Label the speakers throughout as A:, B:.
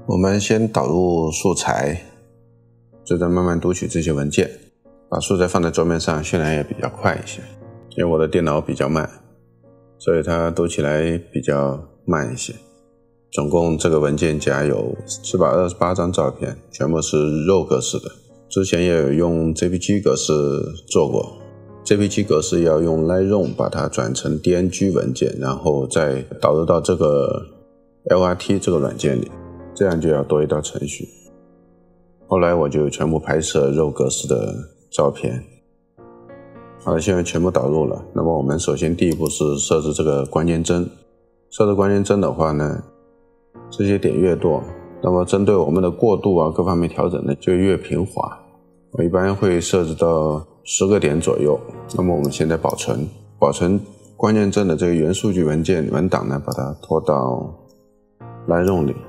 A: 我们先导入素材，就再慢慢读取这些文件，把素材放在桌面上，渲染也比较快一些。因为我的电脑比较慢，所以它读起来比较慢一些。总共这个文件夹有428张照片，全部是RAW格式的。之前也有用 JPG 格式做过， JPG 格式要用 Lightroom 把它转成 DNG 文件，然后再导入到这个 LRT 这个软件里，这样就要多一道程序。后来我就全部拍摄RAW格式的照片。好了，现在全部导入了。那么我们首先第一步是设置这个关键帧。设置关键帧的话呢，这些点越多，那么针对我们的过渡啊各方面调整呢就越平滑。我一般会设置到10个点左右。那么我们现在保存关键帧的这个原数据文件文档呢，把它拖到 Lightroom 里，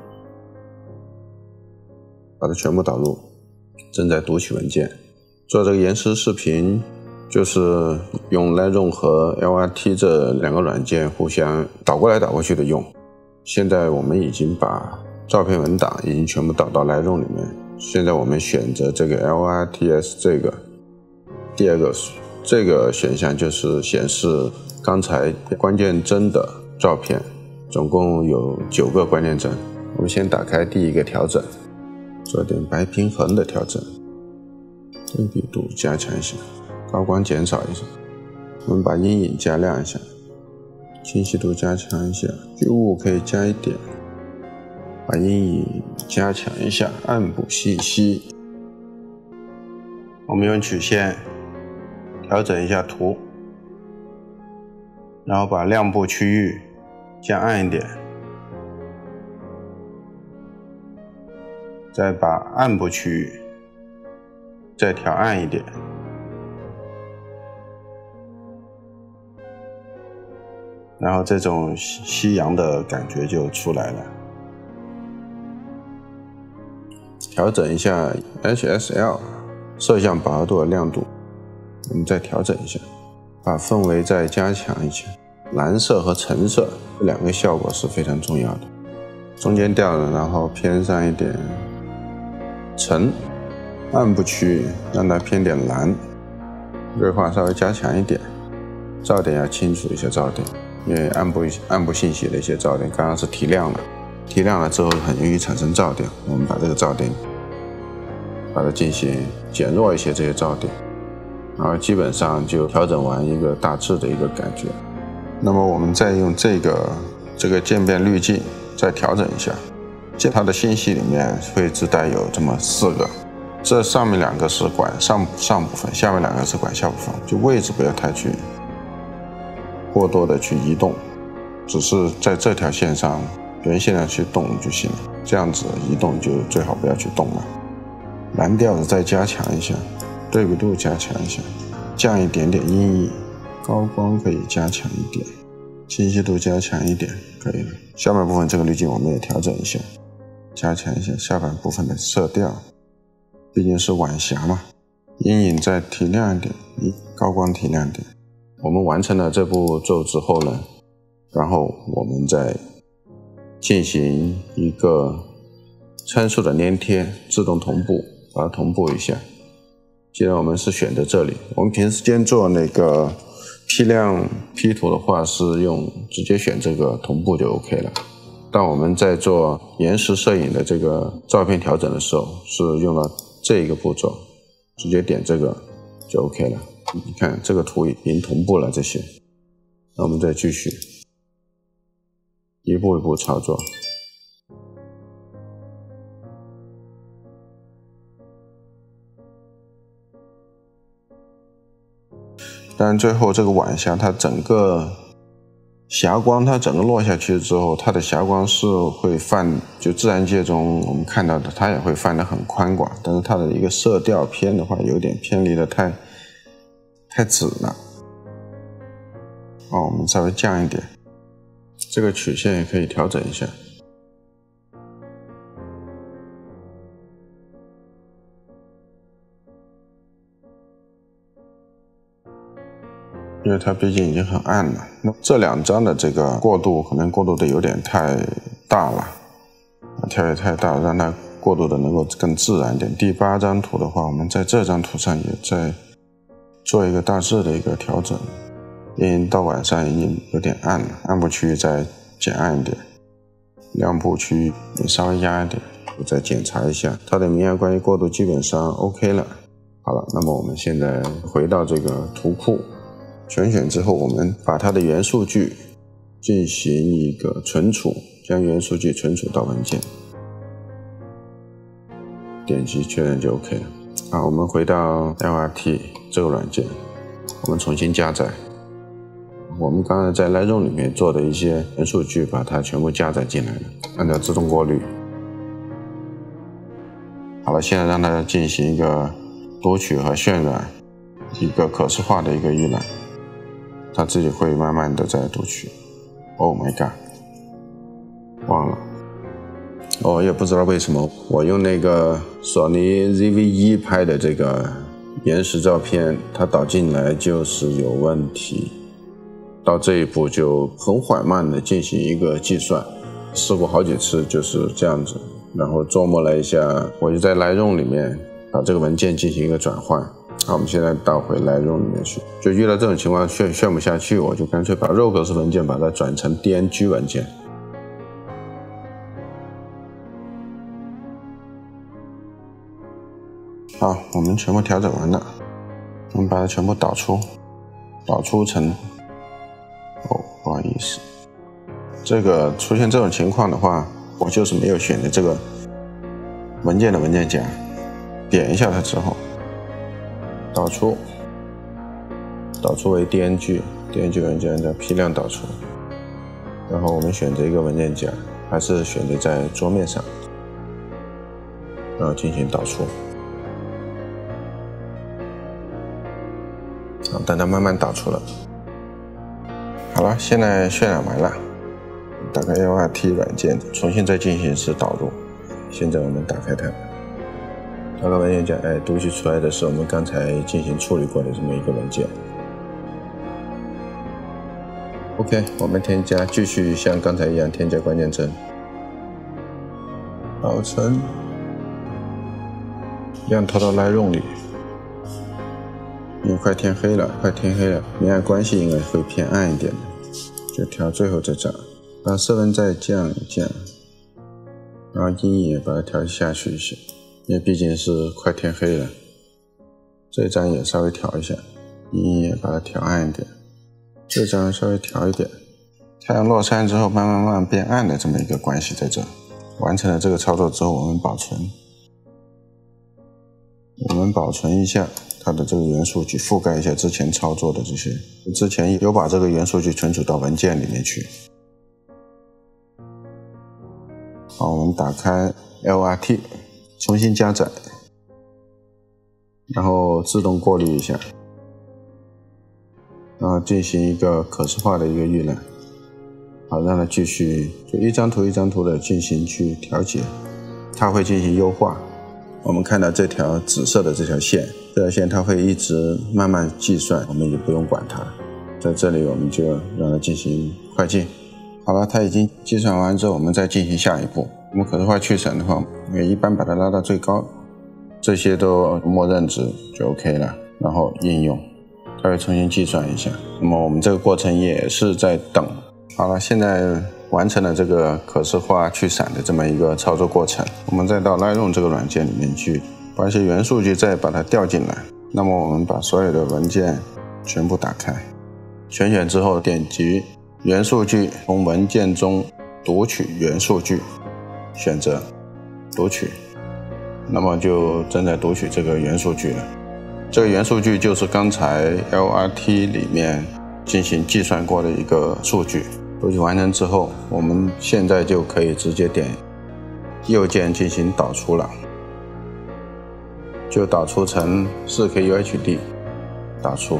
A: 把它全部导入，正在读取文件。做这个延时视频就是用 Lightroom 和 LRT 这两个软件互相导过来导过去的用。现在我们已经把照片文档已经全部导到 Lightroom 里面。现在我们选择这个 LRTS 这个第二个这个选项，就是显示刚才关键帧的照片，总共有9个关键帧。我们先打开第一个调整，做点白平衡的调整，对比度加强一下，高光减少一下，我们把阴影加亮一下，清晰度加强一下，聚雾可以加一点，把阴影加强一下，暗部细吸。我们用曲线调整一下图，然后把亮部区域降暗一点，再把暗部区域再调暗一点。然后这种夕阳的感觉就出来了。调整一下 HSL 摄像饱和度的亮度，我们再调整一下，把氛围再加强一些。蓝色和橙色这两个效果是非常重要的。中间调了，然后偏上一点橙，暗部区域让它偏点蓝，锐化稍微加强一点，噪点要清楚一些噪点。因为暗部信息的一些噪点刚刚是提亮了之后很容易产生噪点，我们把这个噪点把它进行减弱一些这些噪点，然后基本上就调整完一个大致的一个感觉。那么我们再用这个渐变滤镜再调整一下，它的信息里面会自带有这么4个，这上面2个是管上部分，下面2个是管下部分，就位置不要太去过多的去移动，只是在这条线上原线上去动就行了，这样子移动就最好不要去动了。蓝调的再加强一下，对比度加强一下，降一点点阴影，高光可以加强一点，清晰度加强一点，可以了。下半部分这个滤镜我们也调整一下，加强一下下半部分的色调，毕竟是晚霞嘛。阴影再提亮一点，高光提亮一点。我们完成了这步骤之后呢，然后我们再进行一个参数的粘贴，自动同步，把它同步一下。既然我们是选择这里，我们平时间做那个批量 P 图的话，是直接选这个同步就 OK 了。但我们在做延时摄影的这个照片调整的时候，是用了这一个步骤，直接点这个就 OK 了。你看这个图已经同步了这些，那我们再继续一步一步操作。但最后这个晚霞它整个霞光它整个落下去之后，它的霞光是会泛，就自然界中我们看到的它也会泛得很宽广，但是它的一个色调偏的话有点偏离的太紫了。我们稍微降一点，这个曲线也可以调整一下。因为它毕竟已经很暗了，那这2张的这个过渡可能过渡的有点太大了， 调也太大，让它过渡的能够更自然一点。第8张图的话，我们在这张图上也在做一个大致的一个调整，因为到晚上已经有点暗了，暗部区域再减暗一点，亮部区域也稍微压一点。我再检查一下它的明暗关系过渡基本上 OK 了。好了，那么我们现在回到这个图库，全选之后，我们把它的原数据进行一个存储，将原数据存储到文件，点击确认就 OK 了。好，我们回到 LRT 这个软件，我们重新加载。我们刚才在 Lightroom 里面做的一些原数据，把它全部加载进来了，按照自动过滤。好了，现在让它进行一个读取和渲染，一个可视化的一个预览，它自己会慢慢的在读取。Oh my god， 忘了，我也不知道为什么，我用那个索尼 ZV-E 拍的这个延时照片，它导进来就是有问题，到这一步就很缓慢的进行一个计算，试过好几次就是这样子。然后琢磨了一下，我就在 Lightroom 里面把这个文件进行一个转换。好，我们现在倒回 Lightroom 里面去，就遇到这种情况炫不下去，我就干脆把RAW格式文件把它转成 DNG 文件。好，我们全部调整完了，我们把它全部导出成，不好意思，这个出现这种情况的话，我就是没有选择这个文件的文件夹，点一下它之后，导出为 DNG 文件叫批量导出，然后我们选择一个文件夹，还是选择在桌面上，然后进行导出。好，等它慢慢导出了。好了，现在渲染完了，打开 LRT 软件，重新再进行一次导入。现在我们打开它，打开文件夹，读取出来的是我们刚才进行处理过的这么一个文件。OK， 我们继续像刚才一样添加关键帧，保存，一样投到 Lightroom 里。因为快天黑了，明暗关系应该会偏暗一点的，就调最后这张，把色温再降一降，然后阴影也把它调下去一些，因为毕竟是快天黑了。这张也稍微调一下，阴影也把它调暗一点，这张稍微调一点。太阳落山之后慢慢变暗的这么一个关系在这。完成了这个操作之后，我们保存一下它的这个元数据，覆盖一下之前操作的这些，之前有把这个元数据存储到文件里面去。好，我们打开 LRT 重新加载，然后自动过滤一下，然后进行一个可视化的一个预览。好，让它继续就一张图一张图的进行去调节，它会进行优化。我们看到这条紫色的这条线它会一直慢慢计算，我们也不用管它。在这里我们就让它进行快进。好了，它已经计算完之后，我们再进行下一步。我们可视化去审的话，一般把它拉到最高，这些都默认值就 OK 了。然后应用，它会重新计算一下。那么我们这个过程也是在等。好了，现在完成了这个可视化去闪的这么一个操作过程，我们再到 Lightroom 这个软件里面去，把一些元数据再把它调进来。那么我们把所有的文件全部打开，全选之后点击元数据，从文件中读取元数据，选择读取，那么就正在读取这个元数据了。这个元数据就是刚才 LRT 里面进行计算过的一个数据。读取完成之后，我们现在就可以直接点右键进行导出了，就导出成 4K UHD， 导出，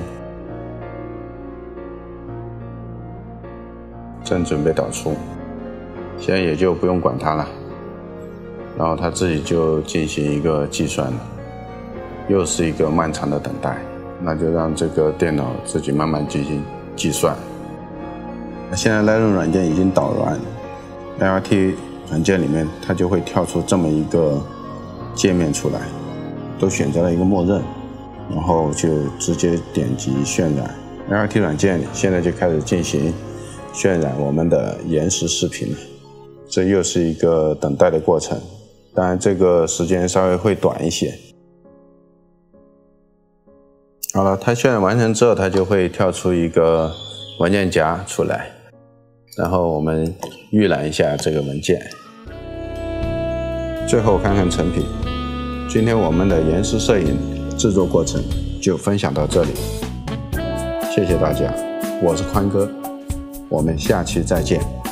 A: 正准备导出，现在也就不用管它了，然后它自己就进行一个计算了，又是一个漫长的等待，那就让这个电脑自己慢慢进行计算。现在 Lightroom 软件已经导完 ，LRT 软件里面，它就会跳出这么一个界面出来，都选择了一个默认，然后就直接点击渲染。LT 软件现在就开始进行渲染我们的延时视频了，这又是一个等待的过程，当然这个时间稍微会短一些。好了，它渲染完成之后，它就会跳出一个文件夹出来，然后我们预览一下这个文件，最后看看成品。今天我们的延时摄影制作过程就分享到这里，谢谢大家，我是宽哥，我们下期再见。